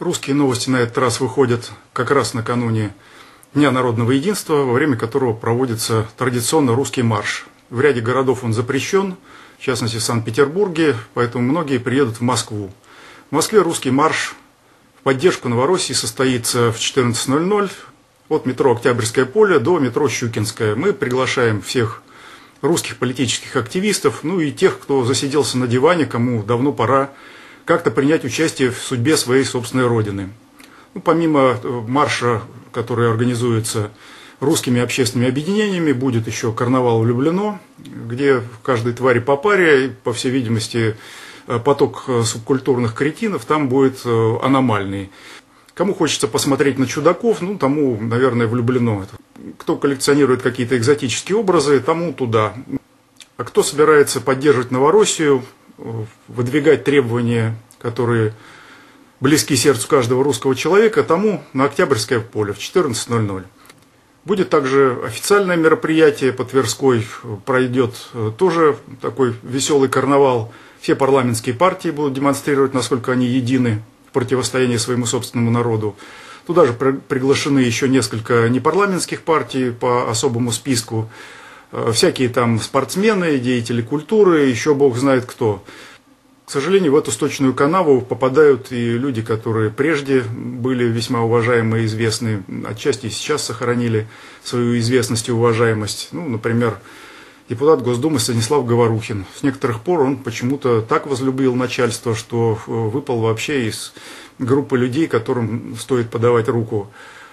Русские новости на этот раз выходят как раз накануне Дня народного единства, во время которого проводится традиционно русский марш. В ряде городов он запрещен, в частности в Санкт-Петербурге, поэтому многие приедут в Москву. В Москве русский марш в поддержку Новороссии состоится в 14:00 от метро Октябрьское поле до метро Щукинское. Мы приглашаем всех русских политических активистов, ну и тех, кто засиделся на диване, кому давно пора как-то принять участие в судьбе своей собственной родины. Ну, помимо марша, который организуется русскими общественными объединениями, будет еще карнавал «Влюблено», где каждой твари по паре, и, по всей видимости, поток субкультурных кретинов там будет аномальный. Кому хочется посмотреть на чудаков, ну, тому, наверное, «Влюблено». Кто коллекционирует какие-то экзотические образы, тому туда. А кто собирается поддерживать Новороссию, выдвигать требования, которые близки сердцу каждого русского человека, тому на Октябрьское поле в 14:00. Будет также официальное мероприятие по Тверской, пройдет тоже такой веселый карнавал. Все парламентские партии будут демонстрировать, насколько они едины в противостоянии своему собственному народу. Туда же приглашены еще несколько непарламентских партий по особому списку. Всякие там спортсмены, деятели культуры, еще бог знает кто. К сожалению, в эту сточную канаву попадают и люди, которые прежде были весьма уважаемы и известны, отчасти и сейчас сохранили свою известность и уважаемость. Ну, например, депутат Госдумы Станислав Говорухин. С некоторых пор он почему-то так возлюбил начальство, что выпал вообще из группы людей, которым стоит подавать руку.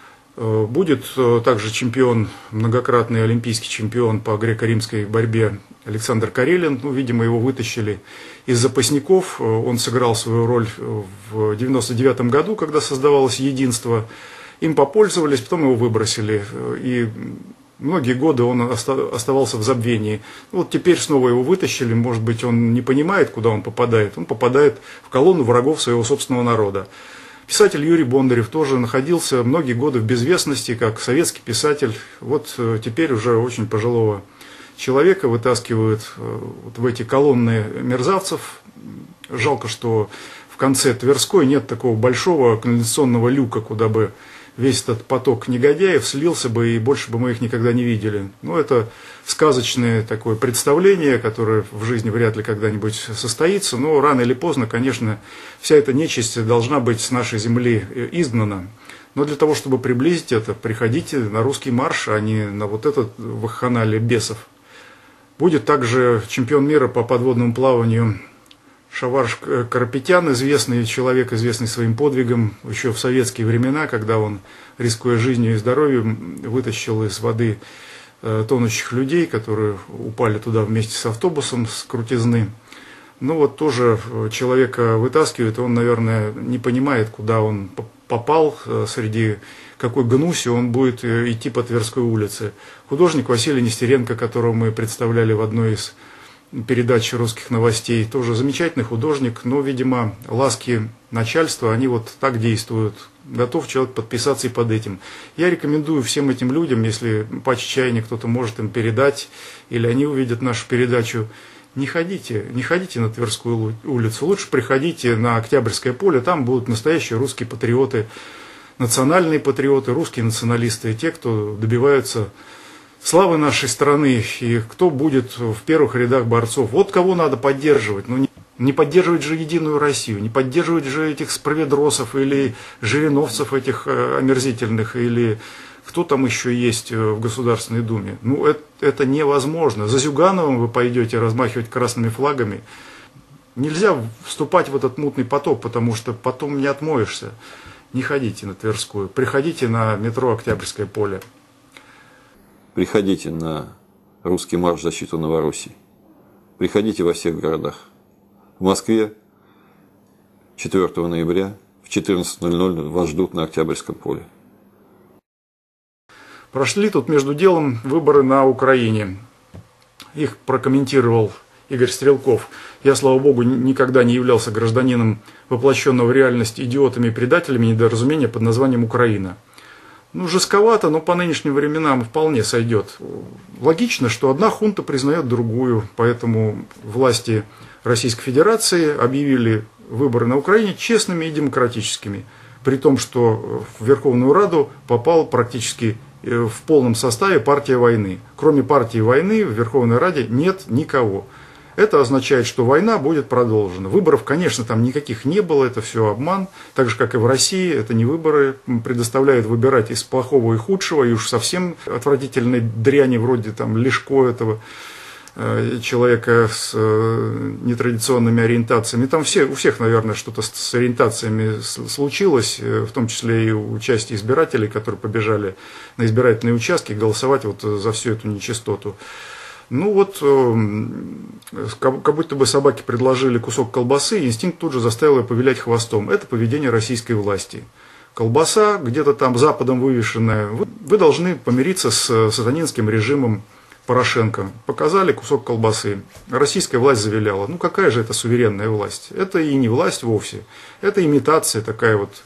Будет также чемпион, многократный олимпийский чемпион по греко-римской борьбе Александр Карелин. Ну, видимо, его вытащили из запасников. Он сыграл свою роль в 1999 году, когда создавалось единство. Им попользовались, потом его выбросили. И многие годы он оставался в забвении. Вот теперь снова его вытащили. Может быть, он не понимает, куда он попадает. Он попадает в колонну врагов своего собственного народа. Писатель Юрий Бондарев тоже находился многие годы в безвестности, как советский писатель. Вот теперь уже очень пожилого человека вытаскивают вот в эти колонны мерзавцев. Жалко, что в конце Тверской нет такого большого канализационного люка, куда бы весь этот поток негодяев слился бы, и больше бы мы их никогда не видели. Но это сказочное такое представление, которое в жизни вряд ли когда-нибудь состоится, но рано или поздно, конечно, вся эта нечисть должна быть с нашей земли изгнана. Но для того, чтобы приблизить это, приходите на русский марш, а не на вот этот вакханалия бесов. Будет также чемпион мира по подводному плаванию Шаварш Карапетян, известный человек, известный своим подвигом еще в советские времена, когда он, рискуя жизнью и здоровьем, вытащил из воды тонущих людей, которые упали туда вместе с автобусом с крутизны. Ну вот тоже человека вытаскивает, он, наверное, не понимает, куда он попал, среди какой гнуси он будет идти по Тверской улице. Художник Василий Нестеренко, которого мы представляли в одной из передач русских новостей, тоже замечательный художник, но, видимо, ласки начальства, они вот так действуют. Готов человек подписаться и под этим. Я рекомендую всем этим людям, если по чаяния кто-то может им передать, или они увидят нашу передачу, не ходите на Тверскую улицу, лучше приходите на Октябрьское поле, там будут настоящие русские патриоты, национальные патриоты, русские националисты, те, кто добиваются славы нашей страны, и кто будет в первых рядах борцов. Вот кого надо поддерживать. Ну, не поддерживать же Единую Россию, не поддерживать же этих справедросов или жириновцев этих омерзительных, или кто там еще есть в Государственной Думе. Ну, это невозможно. За Зюгановым вы пойдете размахивать красными флагами. Нельзя вступать в этот мутный поток, потому что потом не отмоешься. Не ходите на Тверскую, приходите на метро Октябрьское поле. Приходите на русский марш в защиту Новороссии. Приходите во всех городах. В Москве 4 ноября в 14:00 вас ждут на Октябрьском поле. Прошли тут между делом выборы на Украине. Их прокомментировал Игорь Стрелков. Я, слава богу, никогда не являлся гражданином воплощенного в реальность идиотами и предателями недоразумения под названием Украина. Ну, жестковато, но по нынешним временам вполне сойдет. Логично, что одна хунта признает другую, поэтому власти Российской Федерации объявили выборы на Украине честными и демократическими. при том, что в Верховную Раду попал практически в полном составе партия войны. Кроме партии войны в Верховной Раде нет никого. Это означает, что война будет продолжена. Выборов, конечно, там никаких не было, это все обман. Так же, как и в России, это не выборы. Предоставляют выбирать из плохого и худшего, и уж совсем отвратительной дряни, вроде там Лешко этого человека с нетрадиционными ориентациями. Там у всех, наверное, что-то с ориентациями случилось, в том числе и у части избирателей, которые побежали на избирательные участки голосовать вот за всю эту нечистоту. Ну вот, как будто бы собаке предложили кусок колбасы, и инстинкт тут же заставил ее повилять хвостом. Это поведение российской власти. Колбаса, где-то там Западом вывешенная. Вы должны помириться с сатанинским режимом Порошенко. Показали кусок колбасы. Российская власть завиляла. Ну какая же это суверенная власть? Это и не власть вовсе. Это имитация, такая вот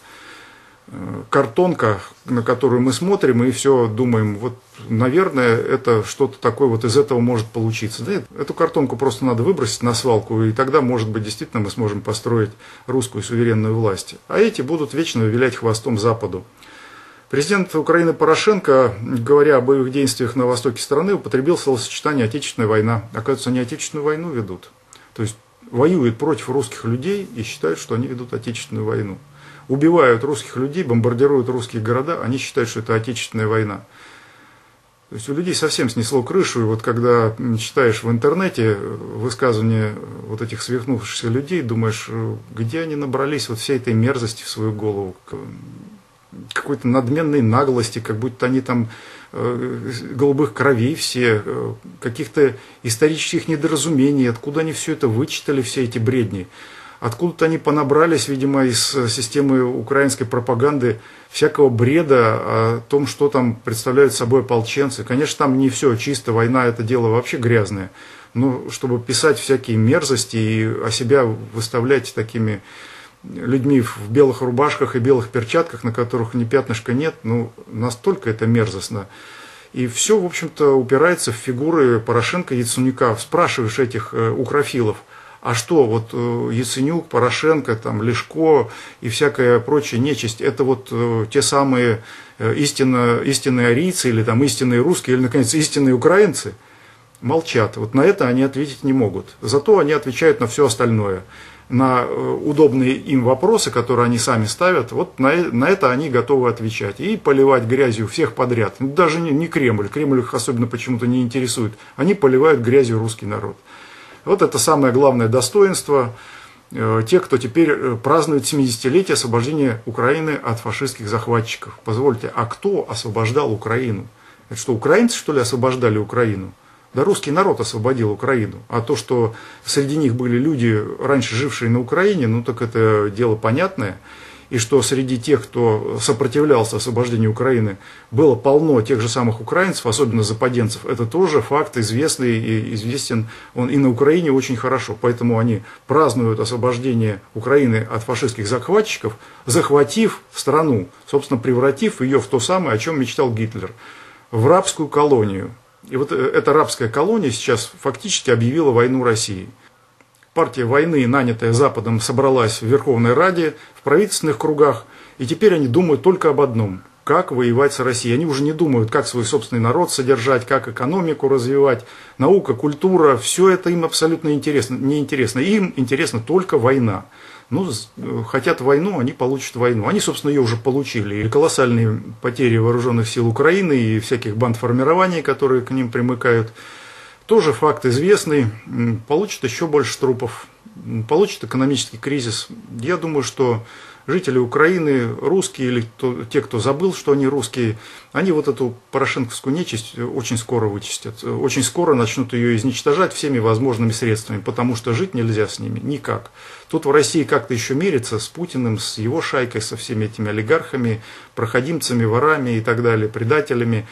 картонка, на которую мы смотрим и все думаем, вот, наверное, это что-то такое вот из этого может получиться. Да, эту картонку просто надо выбросить на свалку, и тогда, может быть, действительно мы сможем построить русскую суверенную власть. А эти будут вечно вилять хвостом Западу. Президент Украины Порошенко, говоря о боевых действиях на востоке страны, употребил словосочетание «отечественная война». Оказывается, они отечественную войну ведут. То есть воюют против русских людей и считают, что они ведут отечественную войну. Убивают русских людей, бомбардируют русские города, они считают, что это отечественная война. То есть у людей совсем снесло крышу, и вот когда читаешь в интернете высказывания вот этих свихнувшихся людей, думаешь, где они набрались вот всей этой мерзости в свою голову, какой-то надменной наглости, как будто они там голубых кровей все, каких-то исторических недоразумений, откуда они все это вычитали, все эти бредни. Откуда-то они понабрались, видимо, из системы украинской пропаганды всякого бреда о том, что там представляют собой ополченцы. Конечно, там не все чисто, война – это дело вообще грязное. Но чтобы писать всякие мерзости и о себя выставлять такими людьми в белых рубашках и белых перчатках, на которых ни пятнышка нет, ну, настолько это мерзостно. И все, в общем-то, упирается в фигуры Порошенко и Яценюка. Спрашиваешь этих укрофилов, а что, вот Яценюк, Порошенко, там, Лешко и всякая прочая нечисть, это вот те самые истинные арийцы или там истинные русские, или, наконец, истинные украинцы? Молчат. Вот на это они ответить не могут. Зато они отвечают на все остальное. На удобные им вопросы, которые они сами ставят, вот на это они готовы отвечать. И поливать грязью всех подряд. Даже не Кремль. Кремль их особенно почему-то не интересует. Они поливают грязью русский народ. Вот это самое главное достоинство тех, кто теперь празднует 70-летие освобождения Украины от фашистских захватчиков. Позвольте, а кто освобождал Украину? Это что, украинцы, что ли, освобождали Украину? Да русский народ освободил Украину. А то, что среди них были люди, раньше жившие на Украине, ну так это дело понятное. И что среди тех, кто сопротивлялся освобождению Украины, было полно тех же самых украинцев, особенно западенцев. Это тоже факт известный и известен он и на Украине очень хорошо. Поэтому они празднуют освобождение Украины от фашистских захватчиков, захватив страну, собственно, превратив ее в то самое, о чем мечтал Гитлер, в рабскую колонию. И вот эта рабская колония сейчас фактически объявила войну России. Партия войны, нанятая Западом, собралась в Верховной Раде, в правительственных кругах, и теперь они думают только об одном – как воевать с Россией. Они уже не думают, как свой собственный народ содержать, как экономику развивать, наука, культура – все это им абсолютно неинтересно. Им интересна только война. Ну, хотят войну, они получат войну. Они, собственно, ее уже получили. И колоссальные потери вооруженных сил Украины и всяких бандформирований, которые к ним примыкают. Тоже факт известный. Получат еще больше трупов. Получат экономический кризис. Я думаю, что жители Украины, русские или те, кто забыл, что они русские, они вот эту порошенковскую нечисть очень скоро вычистят. Очень скоро начнут ее изничтожать всеми возможными средствами, потому что жить нельзя с ними никак. Тут в России как-то еще мириться с Путиным, с его шайкой, со всеми этими олигархами, проходимцами, ворами и так далее, предателями.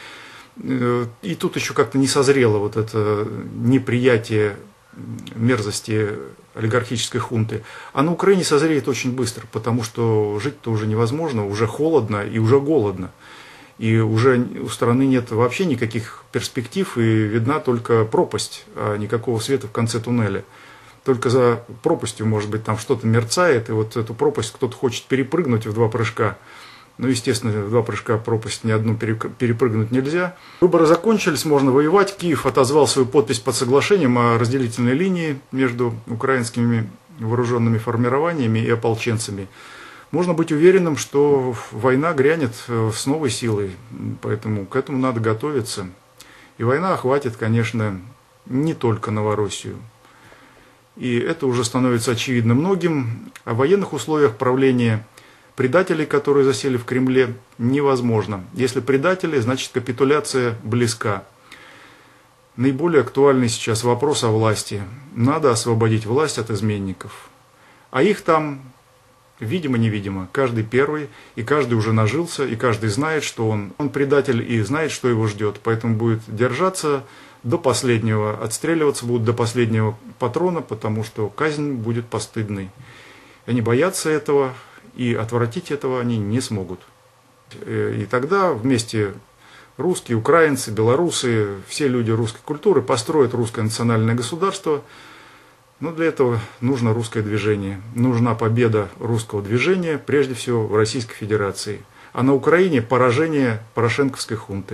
И тут еще как-то не созрело вот это неприятие мерзости олигархической хунты. А на Украине созреет очень быстро, потому что жить-то уже невозможно, уже холодно и уже голодно. И уже у страны нет вообще никаких перспектив, и видна только пропасть, а никакого света в конце туннеля. только за пропастью, может быть, там что-то мерцает, и вот эту пропасть кто-то хочет перепрыгнуть в 2 прыжка. Ну, естественно, в 2 прыжка пропасть ни одну перепрыгнуть нельзя. Выборы закончились, можно воевать. Киев отозвал свою подпись под соглашением о разделительной линии между украинскими вооруженными формированиями и ополченцами. Можно быть уверенным, что война грянет с новой силой, поэтому к этому надо готовиться. И война охватит, конечно, не только Новороссию. И это уже становится очевидно многим. О военных условиях правления предателей, которые засели в Кремле, невозможно. Если предатели, значит капитуляция близка. Наиболее актуальный сейчас вопрос о власти. Надо освободить власть от изменников. А их там, видимо-невидимо, каждый первый, и каждый уже нажился, и каждый знает, что он предатель и знает, что его ждет. Поэтому будет держаться до последнего, отстреливаться будут до последнего патрона, потому что казнь будет постыдной. Они боятся этого, и отвратить этого они не смогут. И тогда вместе русские, украинцы, белорусы, все люди русской культуры построят русское национальное государство. Но для этого нужно русское движение. Нужна победа русского движения, прежде всего в Российской Федерации. А на Украине поражение порошенковской хунты.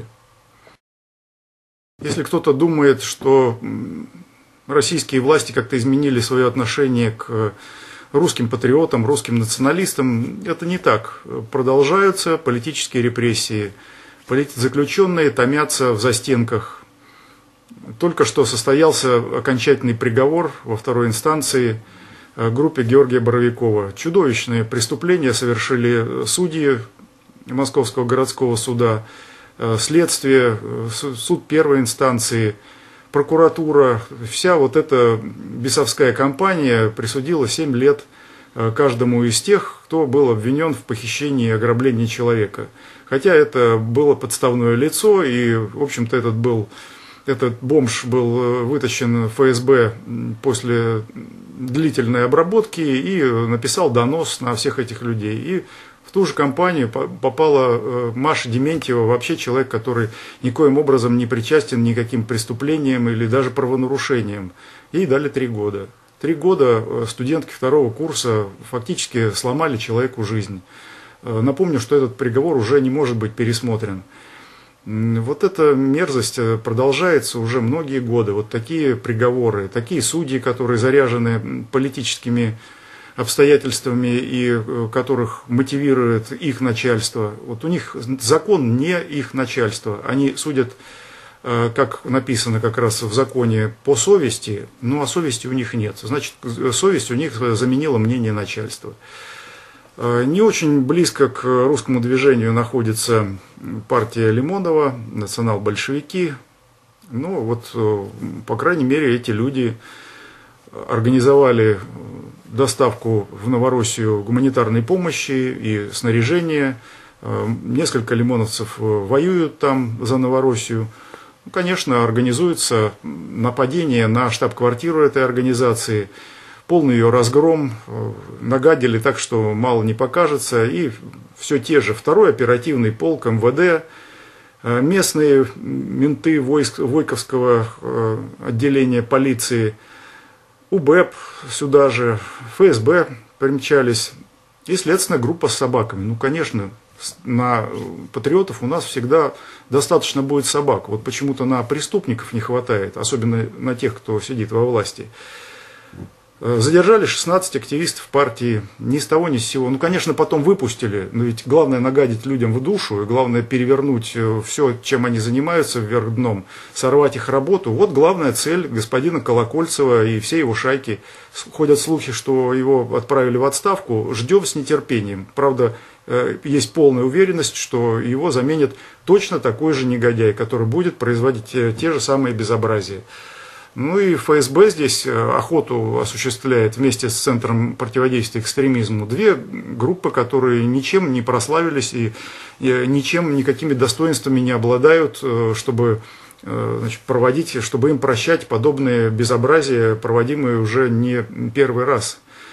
Если кто-то думает, что российские власти как-то изменили свое отношение к русским патриотам, русским националистам, это не так. Продолжаются политические репрессии. Политзаключенные томятся в застенках. Только что состоялся окончательный приговор во 2-й инстанции группе Георгия Боровикова. Чудовищные преступления совершили судьи Московского городского суда, следствие, суд 1-й инстанции, прокуратура. Вся вот эта бесовская кампания присудила 7 лет каждому из тех, кто был обвинен в похищении и ограблении человека. Хотя это было подставное лицо, и, в общем-то, этот бомж был вытащен в ФСБ после длительной обработки и написал донос на всех этих людей. И в ту же компанию попала Маша Дементьева, вообще человек, который никоим образом не причастен никаким преступлениям или даже правонарушениям. Ей дали 3 года. 3 года студентки 2-го курса фактически сломали человеку жизнь. Напомню, что этот приговор уже не может быть пересмотрен. Вот эта мерзость продолжается уже многие годы. Вот такие приговоры, такие судьи, которые заряжены политическими обстоятельствами и которых мотивирует их начальство. Вот у них закон не их начальство. Они судят, как написано как раз в законе, по совести, но совести у них нет. Значит, совесть у них заменила мнение начальства. Не очень близко к русскому движению находится партия Лимонова, национал-большевики. Ну вот, по крайней мере, эти люди организовали доставку в Новороссию гуманитарной помощи и снаряжения. Несколько лимоновцев воюют там за Новороссию. Ну, конечно, организуется нападение на штаб-квартиру этой организации. Полный ее разгром, нагадили так, что мало не покажется. И все те же 2-й оперативный полк МВД, местные менты Войковского отделения полиции, УБЭП сюда же, ФСБ примчались и следственная группа с собаками. Ну, конечно, на патриотов у нас всегда достаточно будет собак. Вот почему-то на преступников не хватает, особенно на тех, кто сидит во власти. Задержали 16 активистов партии ни с того ни с сего. Ну, конечно, потом выпустили, но ведь главное нагадить людям в душу, и главное перевернуть все, чем они занимаются, вверх дном, сорвать их работу. Вот главная цель господина Колокольцева и всей его шайки. Ходят слухи, что его отправили в отставку. Ждем с нетерпением. Правда, есть полная уверенность, что его заменит точно такой же негодяй, который будет производить те же самые безобразия. Ну и ФСБ здесь охоту осуществляет вместе с Центром противодействия экстремизму. 2 группы, которые ничем не прославились и ничем, никакими достоинствами не обладают, чтобы проводить, чтобы им прощать подобные безобразия, проводимые уже не 1-й раз.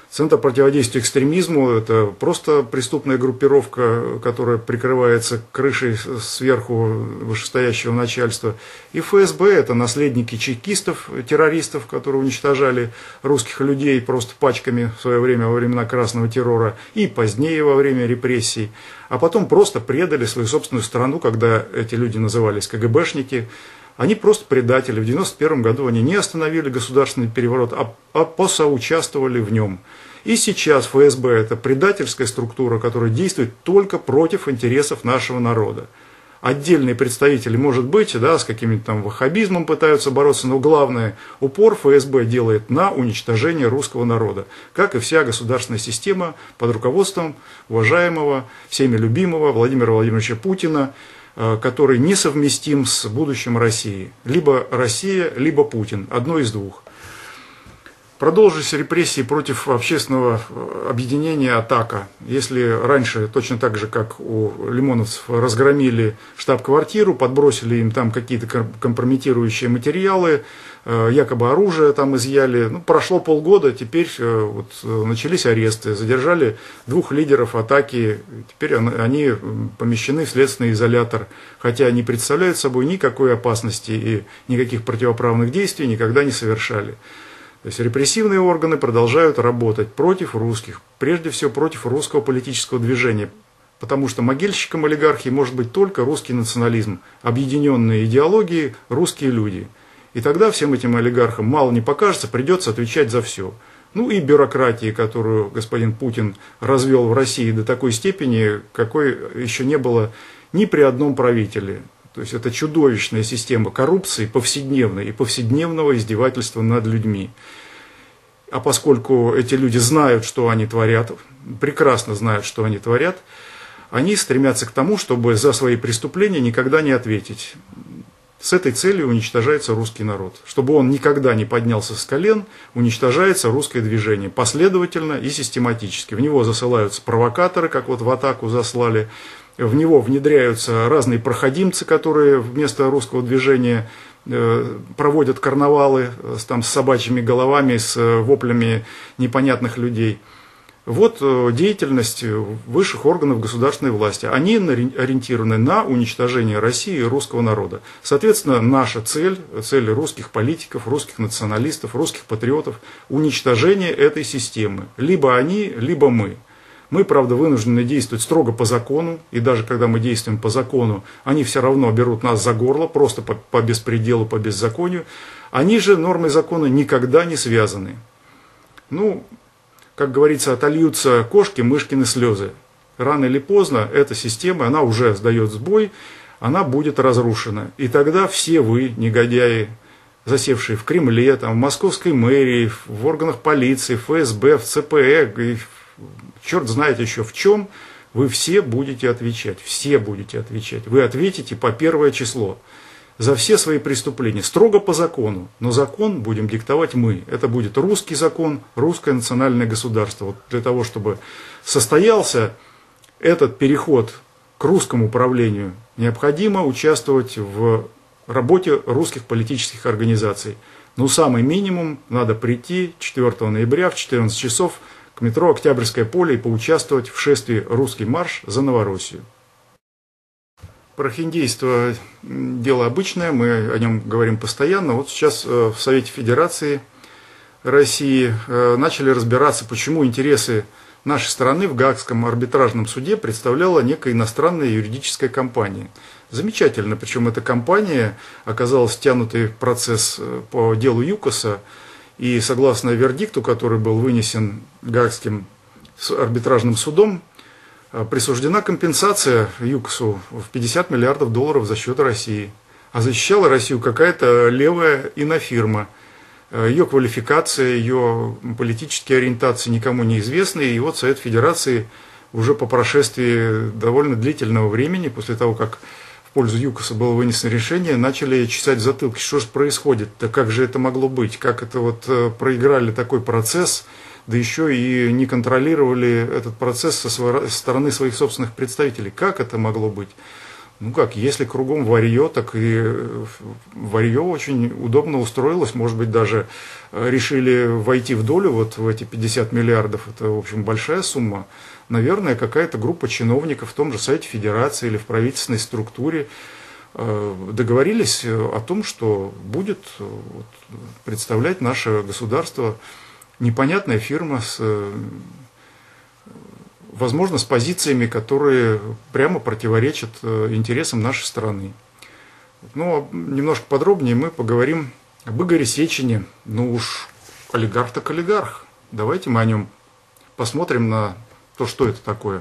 Центр противодействия экстремизму – это просто преступная группировка, которая прикрывается крышей сверху вышестоящего начальства. И ФСБ – это наследники чекистов, террористов, которые уничтожали русских людей просто пачками в свое время, во времена Красного террора, и позднее во время репрессий. А потом просто предали свою собственную страну, когда эти люди назывались КГБшники. Они просто предатели. В 1991 году они не остановили государственный переворот, а посоучаствовали в нем. И сейчас ФСБ – это предательская структура, которая действует только против интересов нашего народа. Отдельные представители, может быть, да, с каким-нибудь там ваххабизмом пытаются бороться, но главное, упор ФСБ делает на уничтожение русского народа, как и вся государственная система под руководством уважаемого, всеми любимого Владимира Владимировича Путина, который несовместим с будущим России. Либо Россия, либо Путин. Одно из двух. Продолжились репрессии против общественного объединения «Атака». Если раньше, точно так же, как у лимоновцев, разгромили штаб-квартиру, подбросили им там какие-то компрометирующие материалы, якобы оружие там изъяли. Ну, прошло полгода, теперь вот начались аресты, задержали 2 лидеров «Атаки», теперь они помещены в следственный изолятор, хотя не представляют собой никакой опасности и никаких противоправных действий никогда не совершали. То есть репрессивные органы продолжают работать против русских, прежде всего против русского политического движения, потому что могильщиком олигархии может быть только русский национализм, объединенные идеологии, русские люди. И тогда всем этим олигархам мало не покажется, придется отвечать за все. Ну и бюрократии, которую господин Путин развел в России до такой степени, какой еще не было ни при одном правителе. То есть это чудовищная система коррупции повседневной и повседневного издевательства над людьми. А поскольку эти люди знают, что они творят, прекрасно знают, что они творят, они стремятся к тому, чтобы за свои преступления никогда не ответить. С этой целью уничтожается русский народ. Чтобы он никогда не поднялся с колен, уничтожается русское движение последовательно и систематически. В него засылаются провокаторы, как вот в «Атаку» заслали. В него внедряются разные проходимцы, которые вместо русского движения проводят карнавалы там, с собачьими головами, с воплями непонятных людей. Вот деятельность высших органов государственной власти. Они ориентированы на уничтожение России и русского народа. Соответственно, наша цель русских политиков, русских националистов, русских патриотов – уничтожение этой системы. Либо они, либо мы. Мы, правда, вынуждены действовать строго по закону, и даже когда мы действуем по закону, они все равно берут нас за горло, просто по беспределу, по беззаконию. Они же нормы закона никогда не связаны. Ну, как говорится, отольются кошки, мышкины слезы. Рано или поздно эта система, она уже сдает сбой, она будет разрушена. И тогда все вы, негодяи, засевшие в Кремле, там, в московской мэрии, в органах полиции, ФСБ, в ЦПЭ, и черт знает еще в чем, вы все будете отвечать. Все будете отвечать. Вы ответите по 1 число за все свои преступления. Строго по закону. Но закон будем диктовать мы. Это будет русский закон, русское национальное государство. Вот для того, чтобы состоялся этот переход к русскому правлению, необходимо участвовать в работе русских политических организаций. Но самый минимум надо прийти 4 ноября в 14 часов к метро Октябрьское поле и поучаствовать в шествии «Русский марш за Новороссию». Прохиндейство – дело обычное, мы о нем говорим постоянно. Вот сейчас в Совете Федерации России начали разбираться, почему интересы нашей страны в Гаагском арбитражном суде представляла некая иностранная юридическая компания. Замечательно, причем эта компания оказалась втянутой в процесс по делу ЮКОСа, и согласно вердикту, который был вынесен Гаагским арбитражным судом, присуждена компенсация ЮКОСу в $50 миллиардов за счет России. А защищала Россию какая-то левая инофирма. Ее квалификация, ее политические ориентации никому не известны. И вот Совет Федерации уже по прошествии довольно длительного времени, после того, как в пользу ЮКОСа было вынесено решение, начали чесать затылки. Что же происходит-то? Как же это могло быть? Как это вот проиграли такой процесс, да еще и не контролировали этот процесс со стороны своих собственных представителей? Как это могло быть? Ну как, если кругом варье, так и варье очень удобно устроилось. Может быть, даже решили войти в долю вот в эти 50 миллиардов. Это, в общем, большая сумма. Наверное, какая-то группа чиновников в том же Совете Федерации или в правительственной структуре договорились о том, что будет представлять наше государство непонятная фирма с, возможно, с позициями, которые прямо противоречат интересам нашей страны. Но немножко подробнее мы поговорим об Игоре Сечине. Ну уж олигарх так олигарх. Давайте мы о нем посмотрим на то, что это такое.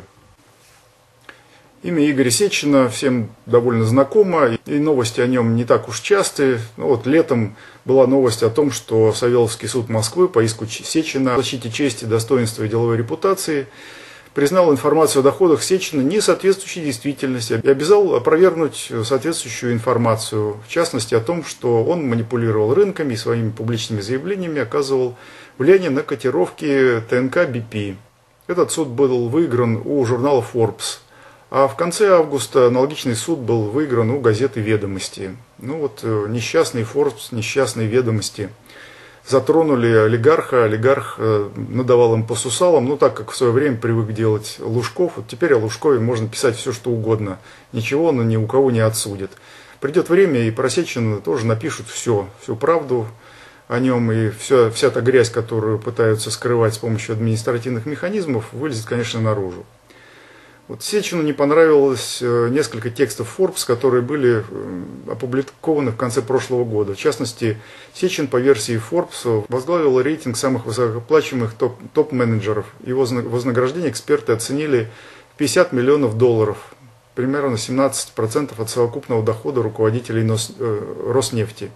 Имя Игоря Сечина всем довольно знакомо, и новости о нем не так уж частые. Ну, вот летом была новость о том, что Савеловский суд Москвы по иску Сечина о защите чести, достоинства и деловой репутации признал информацию о доходах Сечина не соответствующей действительности и обязал опровергнуть соответствующую информацию, в частности о том, что он манипулировал рынками и своими публичными заявлениями оказывал влияние на котировки ТНК BP. Этот суд был выигран у журнала Forbes. А в конце августа аналогичный суд был выигран у газеты «Ведомости». Ну вот несчастный Forbes, несчастные «Ведомости» затронули олигарха, олигарх надавал им по сусалам, ну так как в свое время привык делать Лужков, вот теперь о Лужкове можно писать все, что угодно, ничего он ни у кого не отсудит. Придет время, и про Сечина тоже напишут всю правду о нем, и вся та грязь, которую пытаются скрывать с помощью административных механизмов, вылезет, конечно, наружу. Вот Сечину не понравилось несколько текстов Forbes, которые были опубликованы в конце прошлого года. В частности, Сечин по версии Forbes возглавил рейтинг самых высокооплачиваемых топ-менеджеров. Его вознаграждение эксперты оценили в $50 миллионов, примерно 17% от совокупного дохода руководителей Роснефти.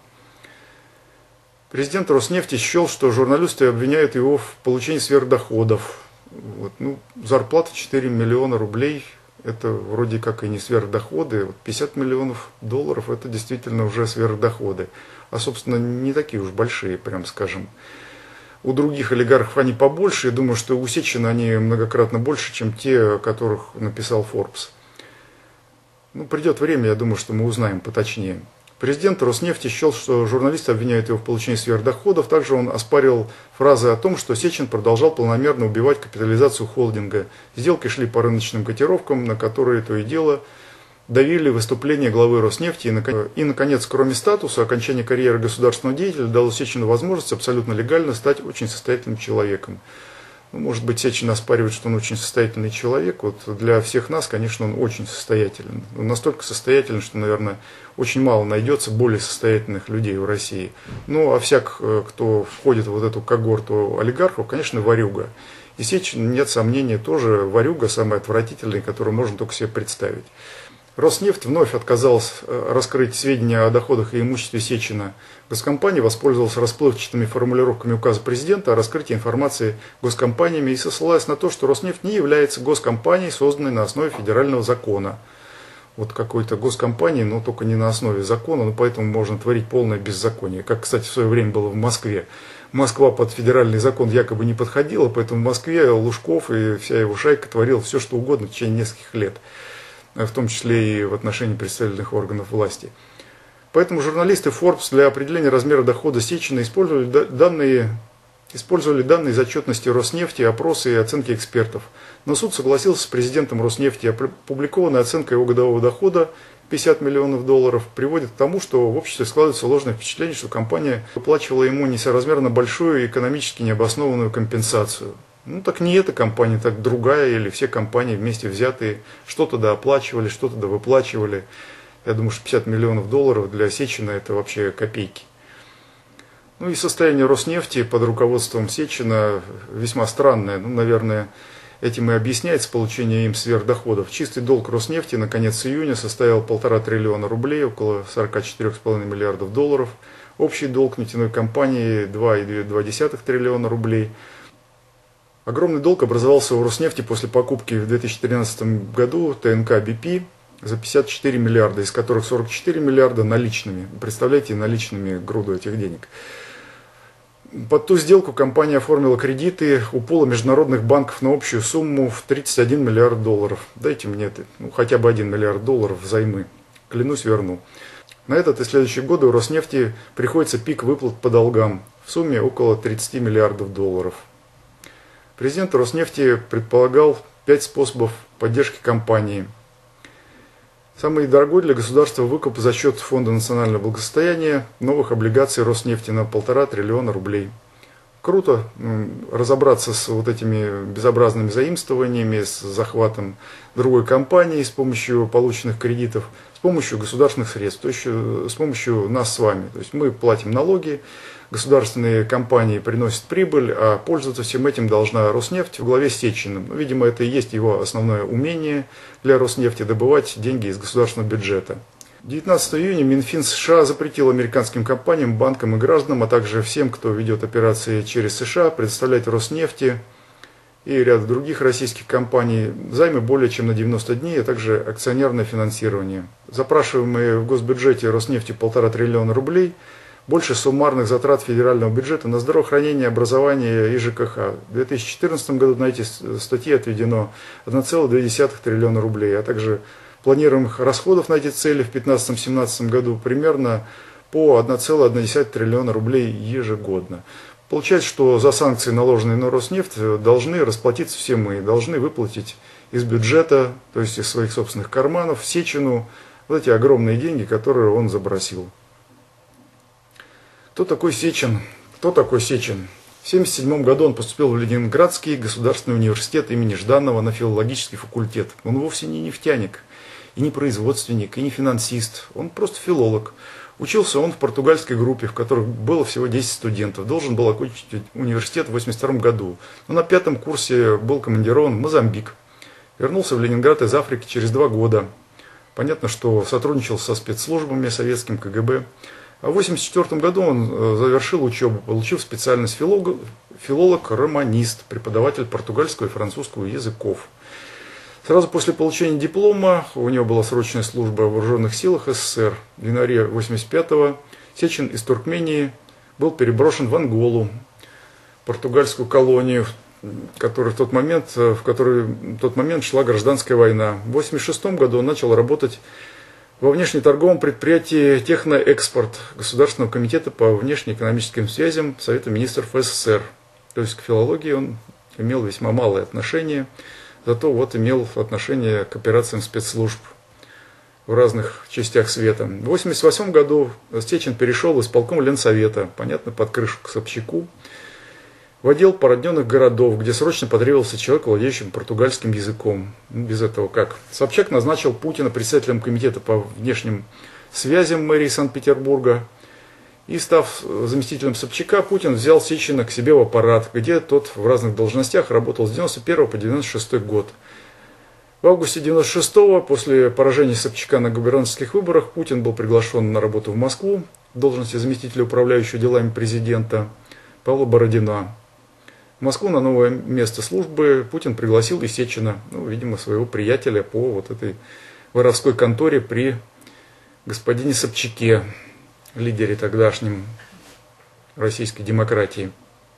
Президент Роснефти счел, что журналисты обвиняют его в получении сверхдоходов. Вот, зарплата 4 миллиона рублей, это вроде как и не сверхдоходы. Вот 50 миллионов долларов это действительно уже сверхдоходы. А, собственно, не такие уж большие, прям скажем. У других олигархов они побольше. Я думаю, что у Сечина они многократно больше, чем те, о которых написал Forbes. Придет время, я думаю, что мы узнаем поточнее. Президент Роснефти счел, что журналисты обвиняют его в получении сверхдоходов. Также он оспарил фразы о том, что Сечин продолжал планомерно убивать капитализацию холдинга. Сделки шли по рыночным котировкам, на которые то и дело давили выступления главы Роснефти. И, наконец, кроме статуса, окончание карьеры государственного деятеля дало Сечину возможность абсолютно легально стать очень состоятельным человеком. Может быть, Сечин оспаривает, что он очень состоятельный человек. Вот для всех нас, конечно, он очень состоятелен. Он настолько состоятелен, что, наверное, очень мало найдется более состоятельных людей в России. Ну, а кто входит в вот эту когорту олигархов, конечно, ворюга. И Сечин, нет сомнения, тоже ворюга, самый отвратительный, который можно только себе представить. Роснефть вновь отказалась раскрыть сведения о доходах и имуществе Сечина. Госкомпания воспользовалась расплывчатыми формулировками указа президента о раскрытии информации госкомпаниями и ссылалась на то, что Роснефть не является госкомпанией, созданной на основе федерального закона. Вот какой-то госкомпании, но только не на основе закона, но поэтому можно творить полное беззаконие. Как, кстати, в свое время было в Москве. Москва под федеральный закон якобы не подходила, поэтому в Москве Лужков и вся его шайка творила все, что угодно в течение нескольких лет, в том числе и в отношении представительных органов власти. Поэтому журналисты Forbes для определения размера дохода Сечина использовали данные из отчетности Роснефти, опросы и оценки экспертов. Но суд согласился с президентом Роснефти. Опубликованная оценка его годового дохода 50 миллионов долларов приводит к тому, что в обществе складывается ложное впечатление, что компания выплачивала ему несоразмерно большую и экономически необоснованную компенсацию. Так не эта компания, так другая, или все компании вместе взятые что-то дооплачивали, что-то довыплачивали. Я думаю, что 50 миллионов долларов для Сечина это вообще копейки. И состояние Роснефти под руководством Сечина весьма странное. Наверное, этим и объясняется получение им сверхдоходов. Чистый долг Роснефти на конец июня составил 1,5 триллиона рублей, около 44,5 миллиардов долларов. Общий долг нефтяной компании 2,2 триллиона рублей. Огромный долг образовался у Роснефти после покупки в 2013 году ТНК BP за 54 миллиарда, из которых 44 миллиарда наличными. Представляете, наличными груду этих денег. Под ту сделку компания оформила кредиты у пула международных банков на общую сумму в 31 миллиард долларов. Дайте мне хотя бы 1 миллиард долларов взаймы. Клянусь, верну. На этот и следующие годы у Роснефти приходится пик выплат по долгам в сумме около 30 миллиардов долларов. Президент Роснефти предполагал 5 способов поддержки компании. Самый дорогой для государства выкуп за счет Фонда национального благосостояния новых облигаций Роснефти на 1,5 триллиона рублей. Круто разобраться с вот этими безобразными заимствованиями, с захватом другой компании с помощью полученных кредитов, с помощью государственных средств, то есть с помощью нас с вами. То есть мы платим налоги, государственные компании приносят прибыль, а пользоваться всем этим должна Роснефть в главе с Сечиным. Ну, видимо, это и есть его основное умение для Роснефти – добывать деньги из государственного бюджета. 19 июня Минфин США запретил американским компаниям, банкам и гражданам, а также всем, кто ведет операции через США, предоставлять Роснефти и ряд других российских компаний займы более чем на 90 дней, а также акционерное финансирование. Запрашиваемые в госбюджете Роснефти 1,5 триллиона рублей больше суммарных затрат федерального бюджета на здравоохранение, образование и ЖКХ. В 2014 году на эти статьи отведено 1,2 триллиона рублей, а также планируемых расходов на эти цели в 2015-2017 году примерно по 1,1 триллиона рублей ежегодно. Получается, что за санкции, наложенные на Роснефть, должны расплатиться все мы, должны выплатить из бюджета, то есть из своих собственных карманов, Сечину вот эти огромные деньги, которые он забросил. Кто такой Сечин? Кто такой Сечин? В 1977 году он поступил в Ленинградский государственный университет имени Жданова на филологический факультет. Он вовсе не нефтяник, и не производственник, и не финансист. Он просто филолог. Учился он в португальской группе, в которой было всего 10 студентов. Должен был окончить университет в 1982 году. Но на 5-м курсе был командирован в Мозамбик. Вернулся в Ленинград из Африки через 2 года. Понятно, что сотрудничал со спецслужбами, советским КГБ. А в 1984 году он завершил учебу, получив специальность филолог-романист, преподаватель португальского и французского языков. Сразу после получения диплома, у него была срочная служба в вооруженных силах СССР. В январе 1985-го Сечин из Туркмении был переброшен в Анголу, португальскую колонию, в которой в тот момент шла гражданская война. В 1986 году он начал работать во внешнеторговом предприятии «Техноэкспорт» Государственного комитета по внешнеэкономическим связям Совета министров СССР. То есть к филологии он имел весьма малое отношение, зато вот имел отношение к операциям спецслужб в разных частях света. В 1988 году Сечин перешел в исполком Ленсовета, понятно, под крышу к Собчаку, в отдел породненных городов, где срочно потребовался человек, владеющим португальским языком. Без этого как? Собчак назначил Путина председателем комитета по внешним связям мэрии Санкт-Петербурга. И став заместителем Собчака, Путин взял Сечина к себе в аппарат, где тот в разных должностях работал с 1991 по 1996 год. В августе 1996 после поражения Собчака на губернаторских выборах Путин был приглашен на работу в Москву в должности заместителя управляющего делами президента Павла Бородина. В Москву на новое место службы Путин пригласил и Сечина, видимо, своего приятеля по вот этой воровской конторе при господине Собчаке, лидере тогдашнем российской демократии.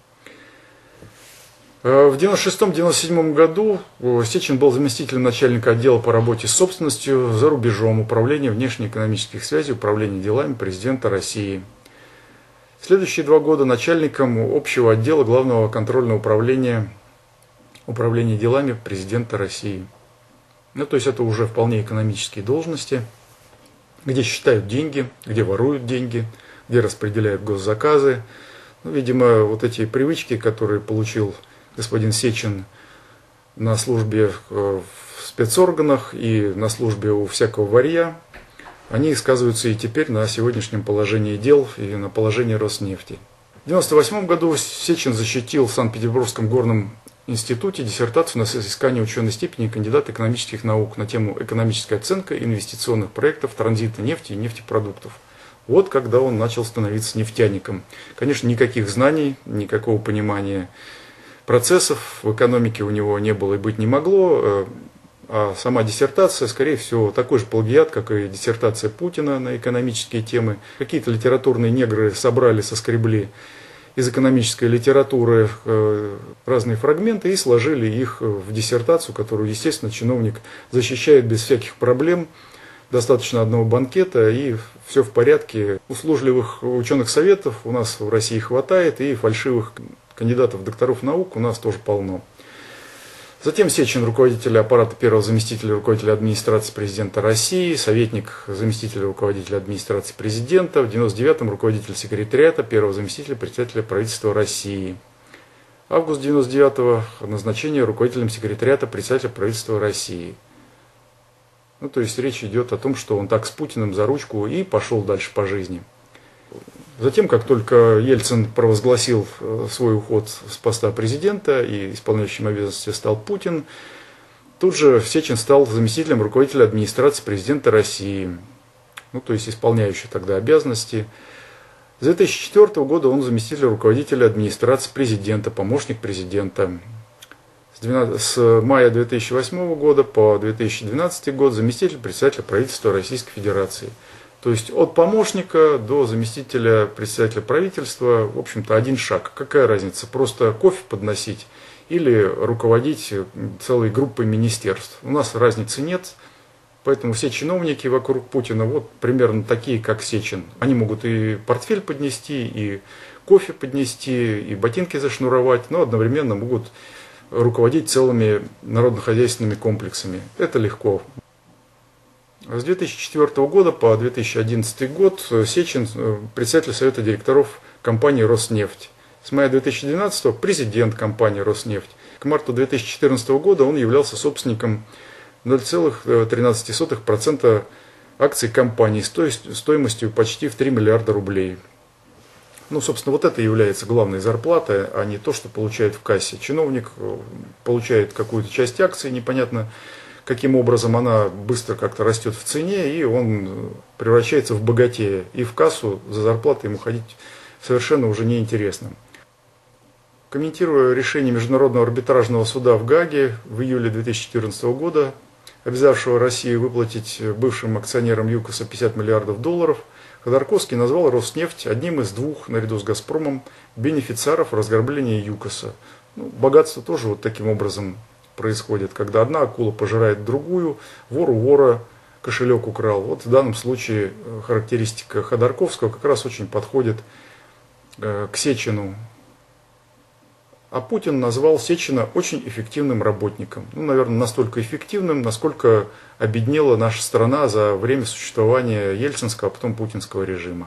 В 1996-1997 году Сечин был заместителем начальника отдела по работе с собственностью за рубежом, управления внешнеэкономических связей, управления делами президента России. Следующие 2 года начальником общего отдела Главного контрольного управления делами президента России. То есть это уже вполне экономические должности, где считают деньги, где воруют деньги, где распределяют госзаказы. Видимо, вот эти привычки, которые получил господин Сечин на службе в спецорганах и на службе у всякого варья, они сказываются и теперь на сегодняшнем положении дел и на положении Роснефти. В 1998 году Сечин защитил в Санкт-Петербургском горном институте диссертацию на соискание ученой степени кандидата экономических наук на тему «Экономическая оценка инвестиционных проектов транзита нефти и нефтепродуктов». Вот когда он начал становиться нефтяником. Конечно, никаких знаний, никакого понимания процессов в экономике у него не было и быть не могло. А сама диссертация, скорее всего, такой же плагиат, как и диссертация Путина на экономические темы. Какие-то литературные негры собрали, соскребли из экономической литературы разные фрагменты и сложили их в диссертацию, которую, естественно, чиновник защищает без всяких проблем. Достаточно одного банкета, и все в порядке. Услужливых ученых советов у нас в России хватает, и фальшивых кандидатов докторов наук у нас тоже полно. Затем Сечин, руководитель аппарата первого заместителя руководителя администрации президента России, советник заместителя руководителя администрации президента, в 1999-м руководитель секретариата первого заместителя председателя правительства России. Август 1999-го назначение руководителем секретариата председателя правительства России. Ну, то есть речь идет о том, что он так с Путиным за ручку и пошел дальше по жизни. Затем, как только Ельцин провозгласил свой уход с поста президента и исполняющим обязанности стал Путин, тут же Сечин стал заместителем руководителя администрации президента России, ну, то есть исполняющий тогда обязанности. С 2004 года он заместитель руководителя администрации президента, помощник президента. С мая 2008 года по 2012 год заместитель председателя правительства Российской Федерации. То есть от помощника до заместителя председателя правительства, в общем-то, один шаг. Какая разница? Просто кофе подносить или руководить целой группой министерств. У нас разницы нет, поэтому все чиновники вокруг Путина вот примерно такие, как Сечин. Они могут и портфель поднести, и кофе поднести, и ботинки зашнуровать, но одновременно могут руководить целыми народно-хозяйственными комплексами. Это легко. С 2004 года по 2011 год Сечин председатель Совета директоров компании «Роснефть». С мая 2012 президент компании «Роснефть». К марту 2014 года он являлся собственником 0,13% акций компании стоимостью почти в 3 миллиарда рублей. Ну, собственно, вот это является главной зарплатой, а не то, что получает в кассе. Чиновник получает какую-то часть акций, непонятно каким образом она быстро как-то растет в цене, и он превращается в богатея. И в кассу за зарплатой ему ходить совершенно уже неинтересно. Комментируя решение Международного арбитражного суда в Гааге в июле 2014 года, обязавшего Россию выплатить бывшим акционерам ЮКОСа 50 миллиардов долларов, Ходорковский назвал Роснефть одним из двух, наряду с «Газпромом», бенефициаров разграбления ЮКОСа. Ну, богатство тоже вот таким образом происходит, когда одна акула пожирает другую, вор у вора кошелек украл. Вот в данном случае характеристика Ходорковского как раз очень подходит к Сечину. А Путин назвал Сечина очень эффективным работником. Ну, наверное, настолько эффективным, насколько обеднела наша страна за время существования ельцинского, а потом путинского режима.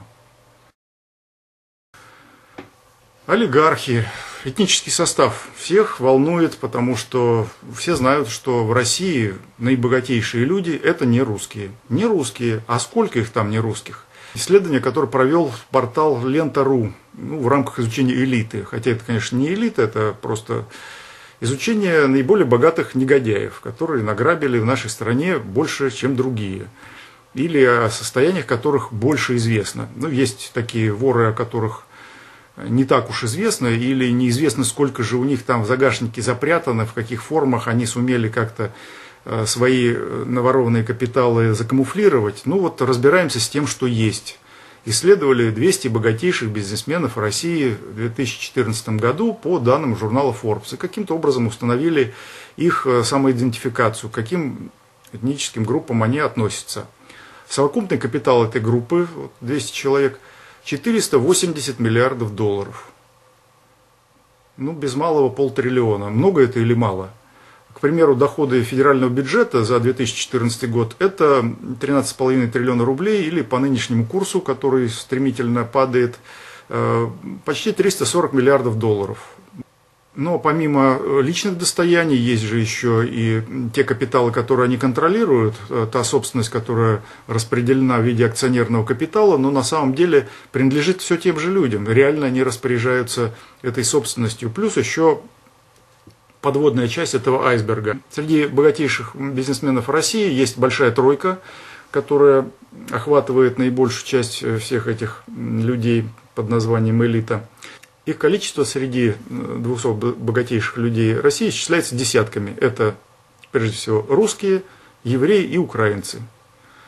Олигархи. Этнический состав всех волнует, потому что все знают, что в России наибогатейшие люди – это не русские. Не русские, а сколько их там не русских? Исследование, которое провел портал Лента.ру, ну, в рамках изучения элиты. Хотя это, конечно, не элита, это просто изучение наиболее богатых негодяев, которые награбили в нашей стране больше, чем другие. Или о состояниях которых больше известно. Ну, есть такие воры, о которых не так уж известно, или неизвестно, сколько же у них там в загашнике запрятано, в каких формах они сумели как-то свои наворованные капиталы закамуфлировать. Ну вот разбираемся с тем, что есть. Исследовали 200 богатейших бизнесменов России в 2014 году по данным журнала Forbes. И каким-то образом установили их самоидентификацию, к каким этническим группам они относятся. Совокупный капитал этой группы, 200 человек, 480 миллиардов долларов. Ну, без малого 500 миллиона. Много это или мало? К примеру, доходы федерального бюджета за 2014 год – это 13,5 триллиона рублей, или по нынешнему курсу, который стремительно падает, почти 340 миллиардов долларов. Но помимо личных достояний, есть же еще и те капиталы, которые они контролируют, та собственность, которая распределена в виде акционерного капитала, но на самом деле принадлежит все тем же людям. Реально они распоряжаются этой собственностью. Плюс еще подводная часть этого айсберга. Среди богатейших бизнесменов России есть большая тройка, которая охватывает наибольшую часть всех этих людей под названием элита. Их количество среди 200 богатейших людей России исчисляется десятками. Это, прежде всего, русские, евреи и украинцы.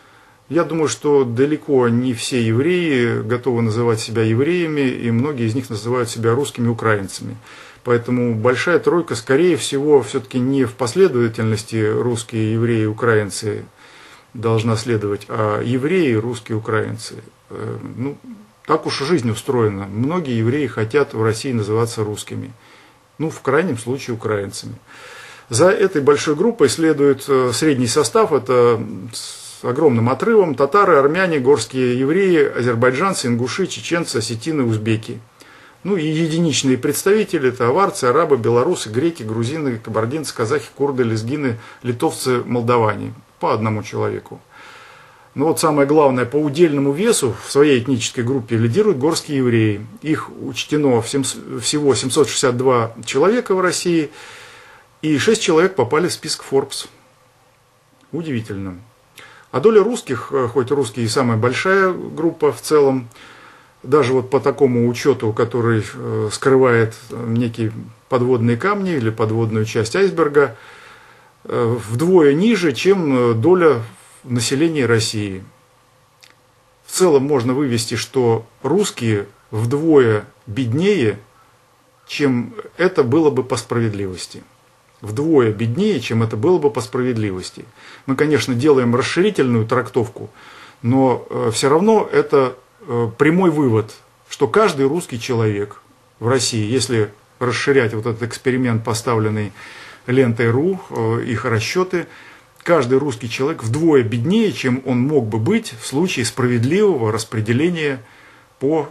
Я думаю, что далеко не все евреи готовы называть себя евреями, и многие из них называют себя русскими украинцами. Поэтому большая тройка, скорее всего, все-таки не в последовательности русские, евреи, украинцы должна следовать, а евреи, русские, украинцы. Ну, так уж жизнь устроена. Многие евреи хотят в России называться русскими. Ну, в крайнем случае, украинцами. За этой большой группой следует средний состав. Это с огромным отрывом татары, армяне, горские евреи, азербайджанцы, ингуши, чеченцы, осетины, узбеки. Ну и единичные представители – это аварцы, арабы, белорусы, греки, грузины, кабардинцы, казахи, курды, лезгины, литовцы, молдаване. По одному человеку. Но вот самое главное, по удельному весу в своей этнической группе лидируют горские евреи. Их учтено всего 762 человека в России, и 6 человек попали в список Forbes. Удивительно. А доля русских, хоть русские и самая большая группа в целом, даже вот по такому учету, который скрывает некие подводные камни или подводную часть айсберга, вдвое ниже, чем доля населения России. В целом можно вывести, что русские вдвое беднее, чем это было бы по справедливости. Вдвое беднее, чем это было бы по справедливости. Мы, конечно, делаем расширительную трактовку, но все равно это прямой вывод, что каждый русский человек в России, если расширять вот этот эксперимент, поставленный Лентой.ру, их расчеты, каждый русский человек вдвое беднее, чем он мог бы быть в случае справедливого распределения по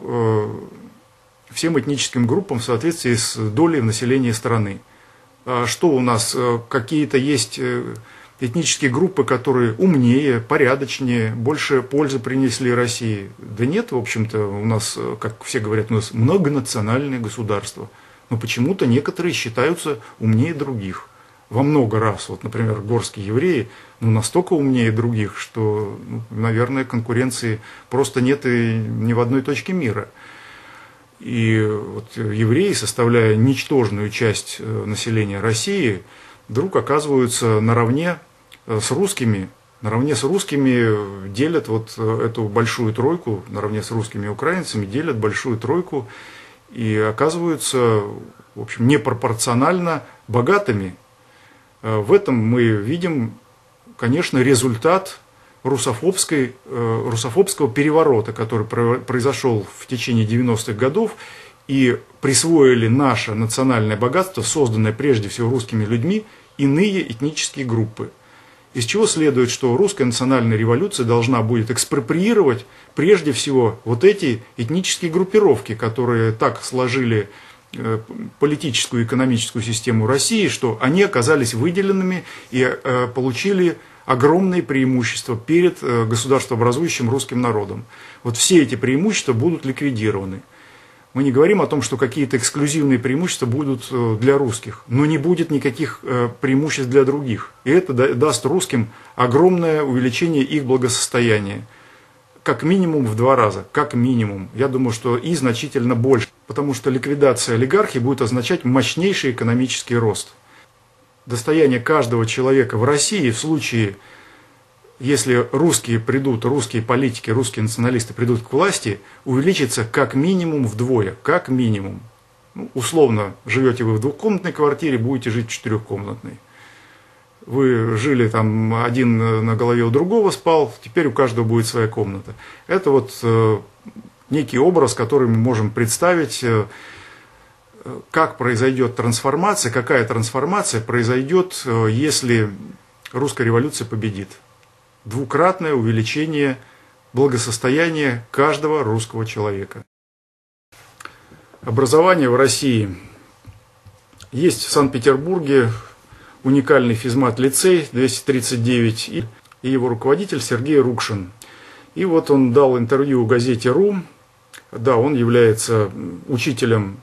всем этническим группам в соответствии с долей населения страны. Что у нас, какие-то есть этнические группы, которые умнее, порядочнее, больше пользы принесли России? Да нет, в общем-то, у нас, как все говорят, у нас многонациональное государство. Но почему-то некоторые считаются умнее других. Во много раз. Вот, например, горские евреи настолько умнее других, что, наверное, конкуренции просто нет и ни в одной точке мира. И вот евреи, составляя ничтожную часть населения России, вдруг оказываются наравне с русскими. Наравне с русскими делят вот эту большую тройку, наравне с русскими и украинцами делят большую тройку и оказываются, в общем, непропорционально богатыми. В этом мы видим, конечно, результат русофобского переворота, который произошел в течение 90-х годов, и присвоили наше национальное богатство, созданное прежде всего русскими людьми, иные этнические группы. Из чего следует, что русская национальная революция должна будет экспроприировать прежде всего вот эти этнические группировки, которые так сложили политическую и экономическую систему России, что они оказались выделенными и получили огромные преимущества перед государствообразующим русским народом. Вот все эти преимущества будут ликвидированы. Мы не говорим о том, что какие-то эксклюзивные преимущества будут для русских, но не будет никаких преимуществ для других. И это даст русским огромное увеличение их благосостояния. Как минимум в 2 раза, как минимум. Я думаю, что и значительно больше. Потому что ликвидация олигархии будет означать мощнейший экономический рост. Достояние каждого человека в России в случае, если русские политики, русские националисты придут к власти, увеличится как минимум вдвое, как минимум. Условно, живете вы в 2-комнатной квартире, будете жить в 4-комнатной. Вы жили там, один на голове у другого спал, теперь у каждого будет своя комната. Это вот некий образ, который мы можем представить, как произойдет трансформация, какая трансформация произойдет, если русская революция победит. 2-кратное увеличение благосостояния каждого русского человека. Образование в России. Есть в Санкт-Петербурге уникальный физмат-лицей 239 и его руководитель Сергей Рукшин. И вот он дал интервью газете «Ру». Да, он является учителем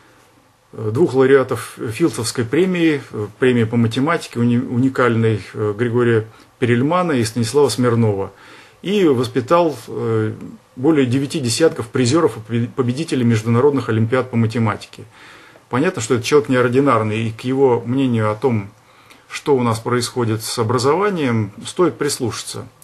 2 лауреатов Филдсовской премии, премии по математике уникальной Григория Перельмана и Станислава Смирнова. И воспитал более 9 десятков призеров и победителей международных олимпиад по математике. Понятно, что это человек неординарный, и к его мнению о том, что у нас происходит с образованием, стоит прислушаться.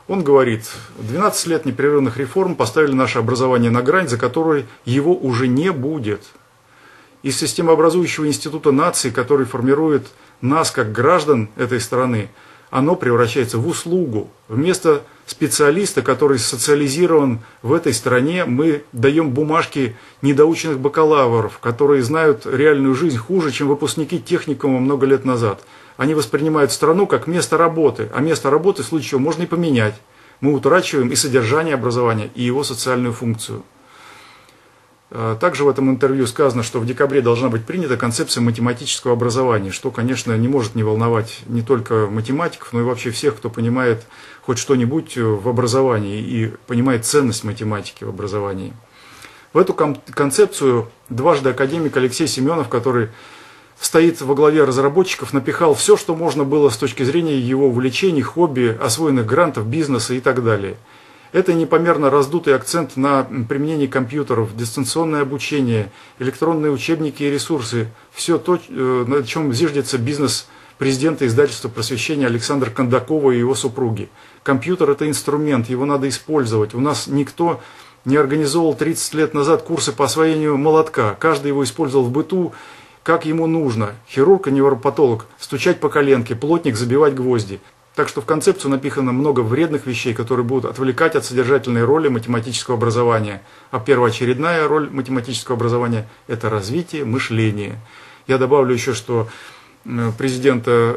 Он говорит: 12 лет непрерывных реформ поставили наше образование на грань, за которой его уже не будет. Из системообразующего института нации, который формирует нас как граждан этой страны, оно превращается в услугу. Вместо специалиста, который социализирован в этой стране, мы даем бумажки недоученных бакалавров, которые знают реальную жизнь хуже, чем выпускники техникума много лет назад. Они воспринимают страну как место работы, а место работы в случае чего можно и поменять. Мы утрачиваем и содержание образования, и его социальную функцию. Также в этом интервью сказано, что в декабре должна быть принята концепция математического образования, что, конечно, не может не волновать не только математиков, но и вообще всех, кто понимает хоть что-нибудь в образовании и понимает ценность математики в образовании. В эту концепцию дважды академик Алексей Семенов, который стоит во главе разработчиков, напихал все, что можно было с точки зрения его увлечений, хобби, освоенных грантов, бизнеса и так далее. Это непомерно раздутый акцент на применении компьютеров, дистанционное обучение, электронные учебники и ресурсы. Все то, на чем зиждется бизнес президента издательства «Просвещение» Александра Кондакова и его супруги. Компьютер – это инструмент, его надо использовать. У нас никто не организовал 30 лет назад курсы по освоению молотка. Каждый его использовал в быту, как ему нужно. Хирург и невропатолог – стучать по коленке, плотник – забивать гвозди. Так что в концепцию напихано много вредных вещей, которые будут отвлекать от содержательной роли математического образования. А первоочередная роль математического образования – это развитие мышления. Я добавлю еще, что президента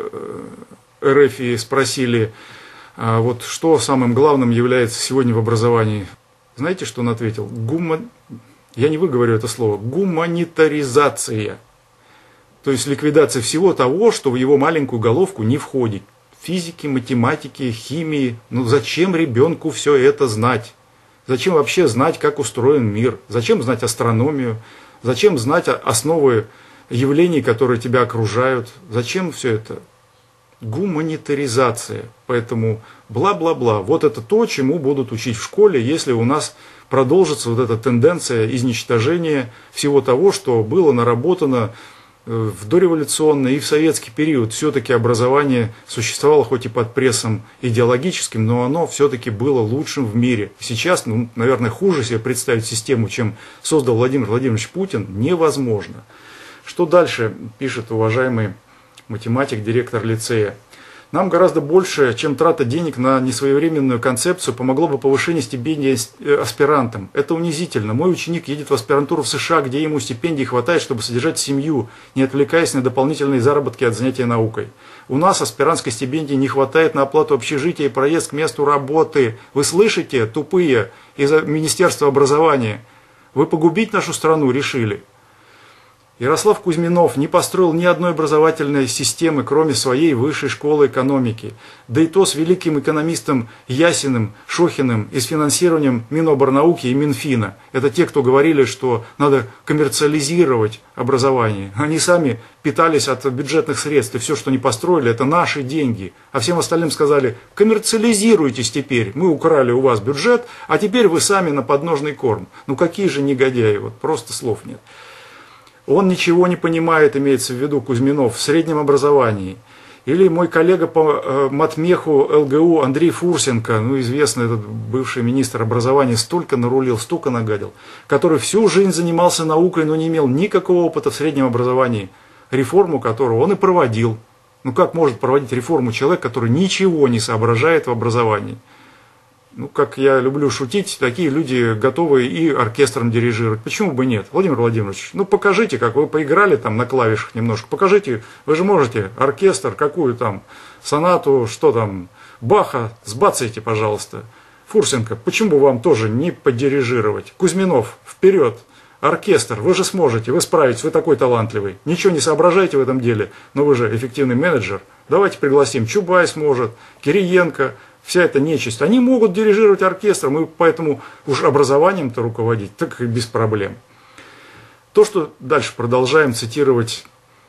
РФ спросили, вот что самым главным является сегодня в образовании. Знаете, что он ответил? Я не выговорю это слово. Гуманитаризация. То есть ликвидация всего того, что в его маленькую головку не входит. Физики, математики, химии. Ну зачем ребенку все это знать? Зачем вообще знать, как устроен мир? Зачем знать астрономию? Зачем знать основы явлений, которые тебя окружают? Зачем все это? Гуманитаризация. Поэтому бла-бла-бла. Вот это то, чему будут учить в школе, если у нас продолжится вот эта тенденция изничтожения всего того, что было наработано в дореволюционный и в советский период. Все-таки образование существовало хоть и под прессом идеологическим, но оно все-таки было лучшим в мире. Сейчас, наверное, хуже себе представить систему, чем создал Владимир Владимирович Путин, невозможно. Что дальше пишет уважаемый математик, директор лицея? Нам гораздо больше, чем трата денег на несвоевременную концепцию, помогло бы повышение стипендий аспирантам. Это унизительно. Мой ученик едет в аспирантуру в США, где ему стипендий хватает, чтобы содержать семью, не отвлекаясь на дополнительные заработки от занятия наукой. У нас аспирантской стипендии не хватает на оплату общежития и проезд к месту работы. Вы слышите, тупые, из Министерства образования? Вы погубить нашу страну решили. Ярослав Кузьминов не построил ни одной образовательной системы, кроме своей высшей школы экономики. Да и то с великим экономистом Ясиным, Шохиным и с финансированием Миноборнауки и Минфина. Это те, кто говорили, что надо коммерциализировать образование. Они сами питались от бюджетных средств, и все, что не построили, это наши деньги. А всем остальным сказали: коммерциализируйтесь теперь, мы украли у вас бюджет, а теперь вы сами на подножный корм. Ну какие же негодяи, вот просто слов нет. Он ничего не понимает, имеется в виду Кузьминов, в среднем образовании. Или мой коллега по матмеху ЛГУ Андрей Фурсенко, ну известный этот бывший министр образования, столько нарулил, столько нагадил, который всю жизнь занимался наукой, но не имел никакого опыта в среднем образовании, реформу которого он и проводил. Ну как может проводить реформу человек, который ничего не соображает в образовании? Ну, как я люблю шутить, такие люди готовы и оркестром дирижировать. Почему бы нет? Владимир Владимирович, ну покажите, как вы поиграли там на клавишах немножко. Покажите, вы же можете оркестр, какую там сонату, что там, Баха, сбацайте, пожалуйста. Фурсенко, почему бы вам тоже не подирижировать? Кузьминов, вперед! Оркестр, вы же сможете, вы справитесь, вы такой талантливый. Ничего не соображаете в этом деле, но вы же эффективный менеджер. Давайте пригласим, Чубайс может, Кириенко, вся эта нечисть. Они могут дирижировать оркестром, и поэтому уж образованием-то руководить, так и без проблем. То, что дальше продолжаем цитировать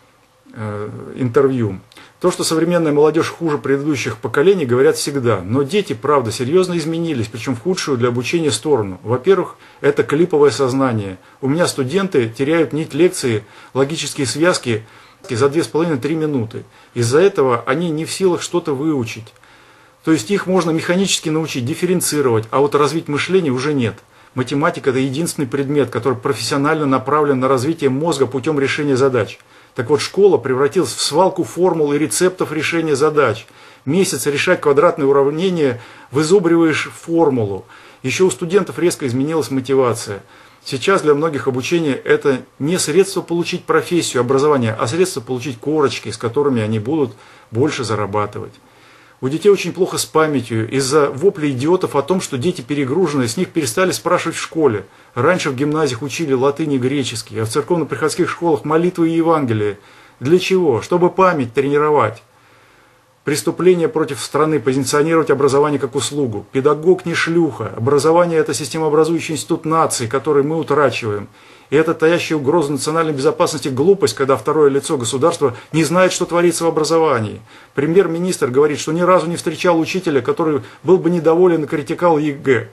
интервью. То, что современная молодежь хуже предыдущих поколений, говорят всегда. Но дети, правда, серьезно изменились, причем в худшую для обучения сторону. Во-первых, это клиповое сознание. У меня студенты теряют нить лекции, логические связки за 2,5-3 минуты. Из-за этого они не в силах что-то выучить. То есть их можно механически научить, дифференцировать, а вот развить мышление уже нет. Математика – это единственный предмет, который профессионально направлен на развитие мозга путем решения задач. Так вот, школа превратилась в свалку формул и рецептов решения задач. Месяц решать квадратные уравнения, вызубриваешь формулу. Еще у студентов резко изменилась мотивация. Сейчас для многих обучение – это не средство получить профессию, образование, а средство получить корочки, с которыми они будут больше зарабатывать. У детей очень плохо с памятью. Из-за воплей идиотов о том, что дети перегружены, с них перестали спрашивать в школе. Раньше в гимназиях учили латынь и греческий, а в церковно-приходских школах молитвы и Евангелие. Для чего? Чтобы память тренировать. Преступление против страны, позиционировать образование как услугу. Педагог не шлюха. Образование – это системообразующий институт нации, который мы утрачиваем. И это таящая угроза национальной безопасности глупость, когда второе лицо государства не знает, что творится в образовании. Премьер-министр говорит, что ни разу не встречал учителя, который был бы недоволен и критиковал ЕГЭ.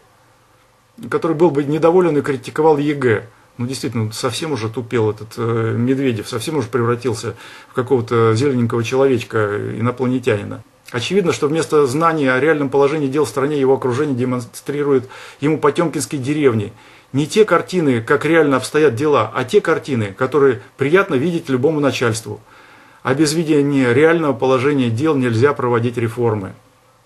Ну, действительно, совсем уже тупел этот Медведев, совсем уже превратился в какого-то зелененького человечка, инопланетянина. Очевидно, что вместо знания о реальном положении дел в стране его окружение демонстрирует ему потемкинские деревни. Не те картины, как реально обстоят дела, а те картины, которые приятно видеть любому начальству. А без видения реального положения дел нельзя проводить реформы.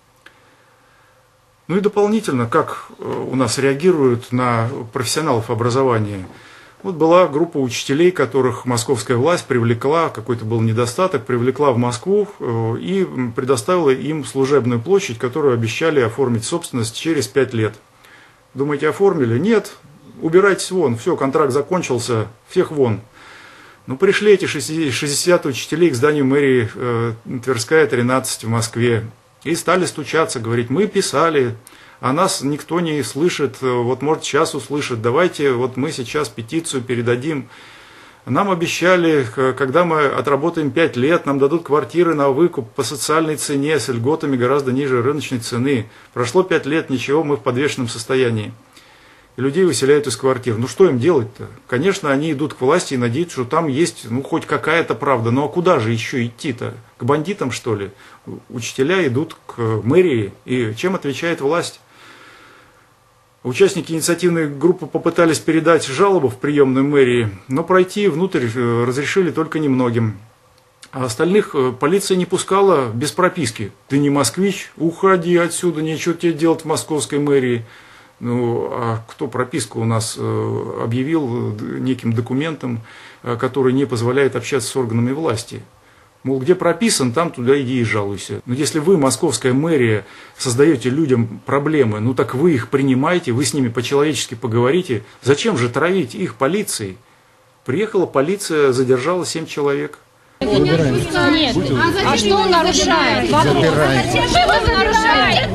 Ну и дополнительно, как у нас реагируют на профессионалов образования. Вот была группа учителей, которых московская власть привлекла, какой-то был недостаток, привлекла в Москву и предоставила им служебную площадь, которую обещали оформить собственность через 5 лет. Думаете, оформили? Нет. Убирайтесь вон, все, контракт закончился, всех вон. Ну, пришли эти 60 учителей к зданию мэрии Тверская, 13 в Москве. И стали стучаться, говорить, мы писали, а нас никто не слышит, вот может сейчас услышит, давайте вот мы сейчас петицию передадим. Нам обещали, когда мы отработаем 5 лет, нам дадут квартиры на выкуп по социальной цене с льготами гораздо ниже рыночной цены. Прошло 5 лет, ничего, мы в подвешенном состоянии. И людей выселяют из квартир. Ну что им делать-то? Конечно, они идут к власти и надеются, что там есть ну, хоть какая-то правда. Ну а куда же еще идти-то? К бандитам, что ли? Учителя идут к мэрии. И чем отвечает власть? Участники инициативной группы попытались передать жалобу в приемную мэрии, но пройти внутрь разрешили только немногим. А остальных полиция не пускала без прописки. Ты не москвич? Уходи отсюда, нечего тебе делать в московской мэрии. Ну, а кто прописку у нас объявил неким документом, который не позволяет общаться с органами власти? Мол, где прописан, там туда иди и жалуйся. Но если вы, московская мэрия, создаете людям проблемы, ну так вы их принимаете, вы с ними по-человечески поговорите. Зачем же травить их полицией? Приехала полиция, задержала 7 человек. Нет. А что он нарушает? Что он нарушает?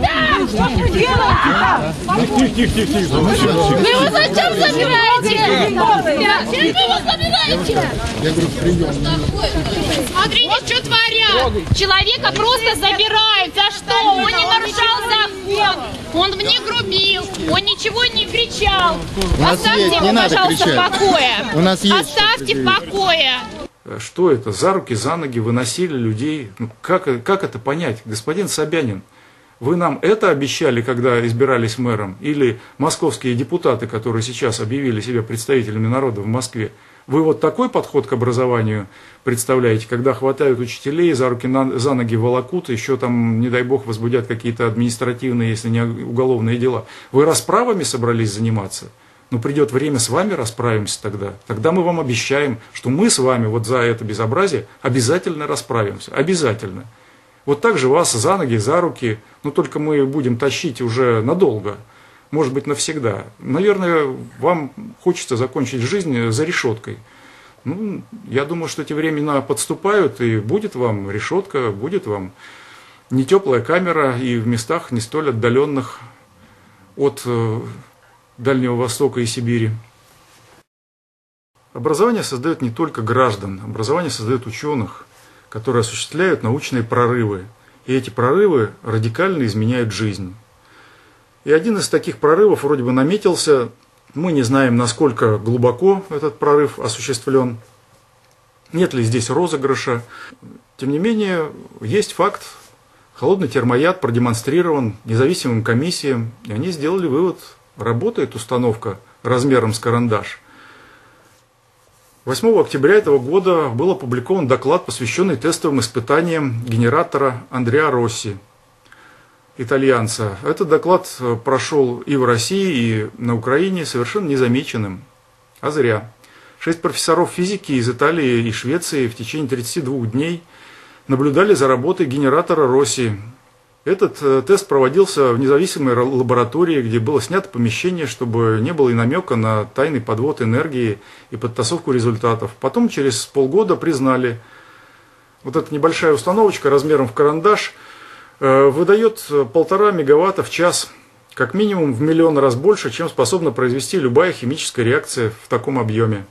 Тихо. Вы его зачем забираете? Вы его забираете? Я говорю, прием. Смотрите, что творят. Человека просто забирают. За что? Он не нарушал закон. Он мне грубил. Он ничего не кричал. Оставьте его, пожалуйста, в покое. Оставьте в покое. Что это? За руки, за ноги выносили людей. Ну, как это понять? Господин Собянин, вы нам это обещали, когда избирались мэром? Или московские депутаты, которые сейчас объявили себя представителями народа в Москве? Вы вот такой подход к образованию представляете, когда хватают учителей, за руки, за ноги волокут, еще там, не дай бог, возбудят какие-то административные, если не уголовные дела? Вы расправами собрались заниматься? Но придет время, с вами расправимся тогда. Тогда мы вам обещаем, что мы с вами вот за это безобразие обязательно расправимся. Обязательно. Вот так же вас за ноги, за руки, но только мы будем тащить уже надолго. Может быть, навсегда. Наверное, вам хочется закончить жизнь за решеткой. Ну, я думаю, что эти времена подступают, и будет вам решетка, будет вам не теплая камера, и в местах не столь отдаленных от Дальнего Востока и Сибири. Образование создает не только граждан, образование создает ученых, которые осуществляют научные прорывы. И эти прорывы радикально изменяют жизнь. И один из таких прорывов вроде бы наметился. Мы не знаем, насколько глубоко этот прорыв осуществлен. Нет ли здесь розыгрыша. Тем не менее, есть факт Холодный термояд продемонстрирован независимым комиссиям, и они сделали вывод: работает установка размером с карандаш. 8 октября этого года был опубликован доклад, посвященный тестовым испытаниям генератора Андреа Росси, итальянца. Этот доклад прошел и в России, и на Украине совершенно незамеченным. А зря. 6 профессоров физики из Италии и Швеции в течение 32 дней наблюдали за работой генератора Росси. Этот тест проводился в независимой лаборатории, где было снято помещение, чтобы не было и намека на тайный подвод энергии и подтасовку результатов. Потом через полгода признали, вот эта небольшая установочка размером в карандаш выдает 1,5 мегаватта в час, как минимум в 1 миллион раз больше, чем способна произвести любая химическая реакция в таком объеме.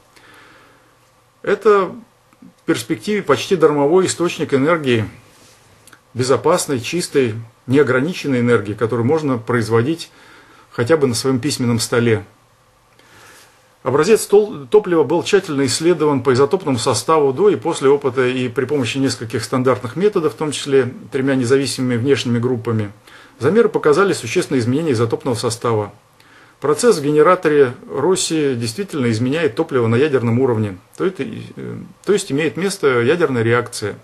Это в перспективе почти дармовой источник энергии, безопасной, чистой, неограниченной энергии, которую можно производить хотя бы на своем письменном столе. Образец топлива был тщательно исследован по изотопному составу до и после опыта и при помощи нескольких стандартных методов, в том числе 3 независимыми внешними группами. Замеры показали существенные изменения изотопного состава. Процесс в генераторе Росси действительно изменяет топливо на ядерном уровне, то есть имеет место ядерная реакция.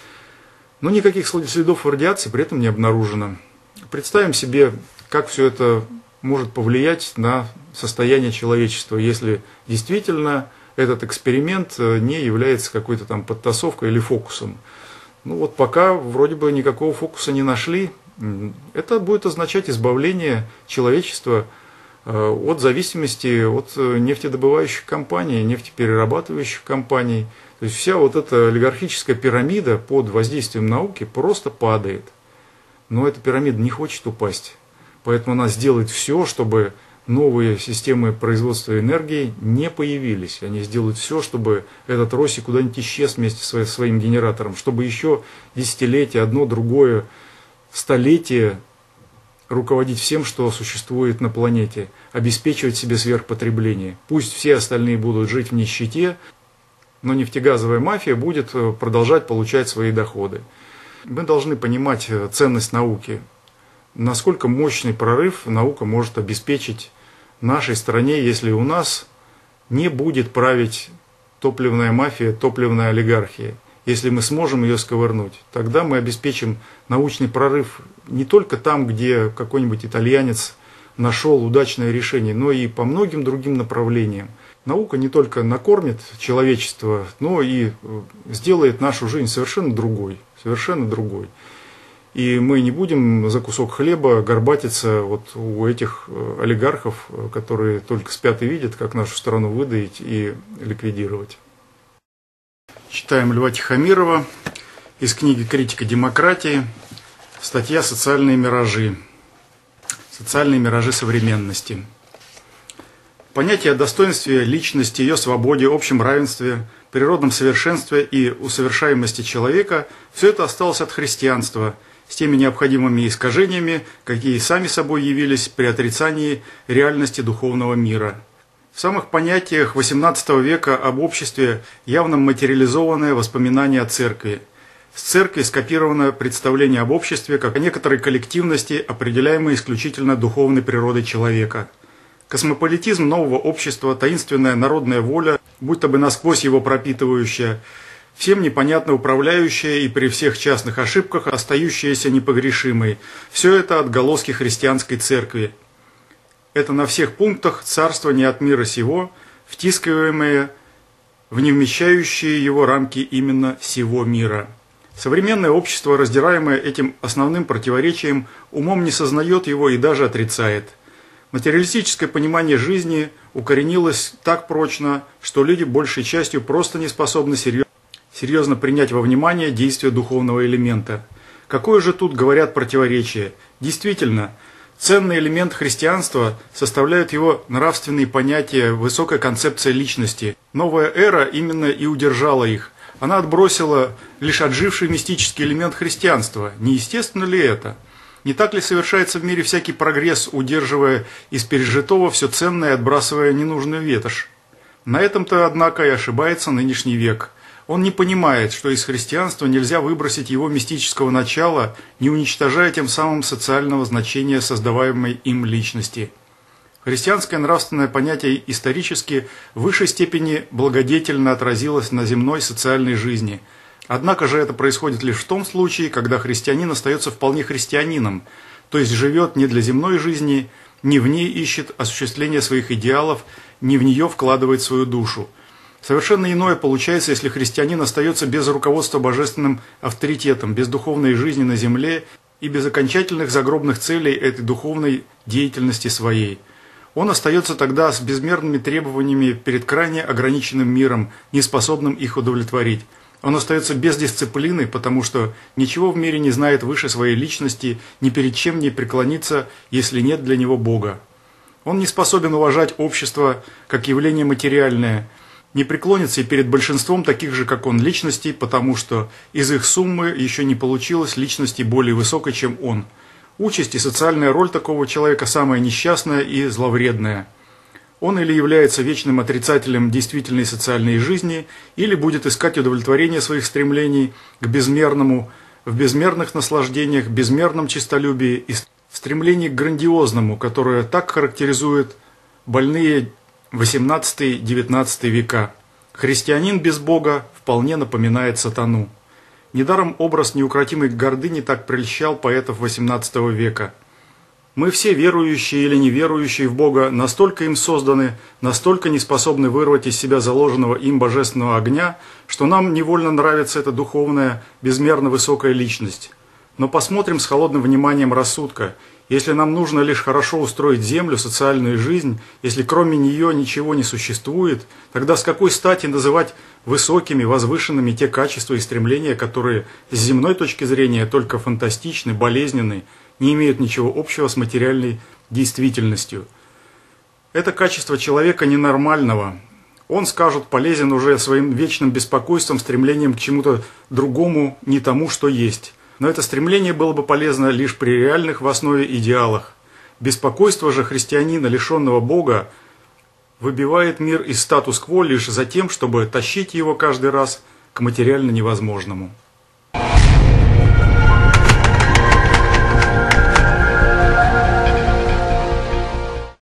Но никаких следов радиации при этом не обнаружено. Представим себе, как все это может повлиять на состояние человечества, если действительно этот эксперимент не является какой-то там подтасовкой или фокусом. Ну вот пока вроде бы никакого фокуса не нашли. Это будет означать избавление человечества от зависимости от нефтедобывающих компаний, нефтеперерабатывающих компаний. То есть вся вот эта олигархическая пирамида под воздействием науки просто падает. Но эта пирамида не хочет упасть. Поэтому она сделает все, чтобы новые системы производства энергии не появились. Они сделают все, чтобы этот Росси куда-нибудь исчез вместе со своим генератором, чтобы еще десятилетие, одно, другое, столетие руководить всем, что существует на планете, обеспечивать себе сверхпотребление. Пусть все остальные будут жить в нищете, но нефтегазовая мафия будет продолжать получать свои доходы. Мы должны понимать ценность науки, насколько мощный прорыв наука может обеспечить нашей стране, если у нас не будет править топливная мафия, топливная олигархия. Если мы сможем ее сковырнуть, тогда мы обеспечим научный прорыв не только там, где какой-нибудь итальянец нашел удачное решение, но и по многим другим направлениям. Наука не только накормит человечество, но и сделает нашу жизнь совершенно другой, совершенно другой. И мы не будем за кусок хлеба горбатиться вот у этих олигархов, которые только спят и видят, как нашу страну выдаить и ликвидировать. Читаем Льва Тихомирова из книги «Критика демократии», статья «Социальные миражи». Социальные миражи современности. Понятие о достоинстве личности, ее свободе, общем равенстве, природном совершенстве и усовершаемости человека – все это осталось от христианства, с теми необходимыми искажениями, какие сами собой явились при отрицании реальности духовного мира. В самых понятиях XVIII века об обществе явно материализованное воспоминание о церкви. С церкви скопировано представление об обществе как о некоторой коллективности, определяемой исключительно духовной природой человека. Космополитизм нового общества, таинственная народная воля, будто бы насквозь его пропитывающая, всем непонятно управляющая и при всех частных ошибках остающаяся непогрешимой. Все это отголоски христианской церкви. Это на всех пунктах царство не от мира сего, втискиваемое в не вмещающие его рамки именно сего мира. Современное общество, раздираемое этим основным противоречием, умом не сознает его и даже отрицает. Материалистическое понимание жизни укоренилось так прочно, что люди большей частью просто не способны серьезно принять во внимание действия духовного элемента. Какое же тут, говорят, противоречие? Действительно, ценный элемент христианства составляют его нравственные понятия, высокая концепция личности. Новая эра именно и удержала их. Она отбросила лишь отживший мистический элемент христианства. Не естественно ли это? Не так ли совершается в мире всякий прогресс, удерживая из пережитого все ценное и отбрасывая ненужную ветошь? На этом-то, однако, и ошибается нынешний век. Он не понимает, что из христианства нельзя выбросить его мистического начала, не уничтожая тем самым социального значения создаваемой им личности. Христианское нравственное понятие исторически в высшей степени благодетельно отразилось на земной социальной жизни. Однако же это происходит лишь в том случае, когда христианин остается вполне христианином, то есть живет не для земной жизни, не в ней ищет осуществления своих идеалов, не в нее вкладывает свою душу. Совершенно иное получается, если христианин остается без руководства божественным авторитетом, без духовной жизни на земле и без окончательных загробных целей этой духовной деятельности своей. Он остается тогда с безмерными требованиями перед крайне ограниченным миром, не способным их удовлетворить. Он остается без дисциплины, потому что ничего в мире не знает выше своей личности, ни перед чем не преклонится, если нет для него Бога. Он не способен уважать общество как явление материальное, не преклонится и перед большинством таких же, как он, личностей, потому что из их суммы еще не получилось личности более высокой, чем он. Участь и социальная роль такого человека самая несчастная и зловредная. Он или является вечным отрицателем действительной социальной жизни, или будет искать удовлетворение своих стремлений к безмерному, в безмерных наслаждениях, безмерном честолюбии и стремлении к грандиозному, которое так характеризует больные XVIII-XIX века. Христианин без Бога вполне напоминает сатану. Недаром образ неукротимой гордыни так прельщал поэтов XVIII века. Мы все, верующие или неверующие в Бога, настолько им созданы, настолько не способны вырвать из себя заложенного им божественного огня, что нам невольно нравится эта духовная, безмерно высокая личность. Но посмотрим с холодным вниманием рассудка. Если нам нужно лишь хорошо устроить землю, социальную жизнь, если кроме нее ничего не существует, тогда с какой стати называть высокими, возвышенными те качества и стремления, которые с земной точки зрения только фантастичны, болезненны, не имеют ничего общего с материальной действительностью? Это качество человека ненормального. Он, скажут, полезен уже своим вечным беспокойством, стремлением к чему-то другому, не тому, что есть. Но это стремление было бы полезно лишь при реальных в основе идеалах. Беспокойство же христианина, лишенного Бога, выбивает мир из статус-кво лишь за тем, чтобы тащить его каждый раз к материально невозможному.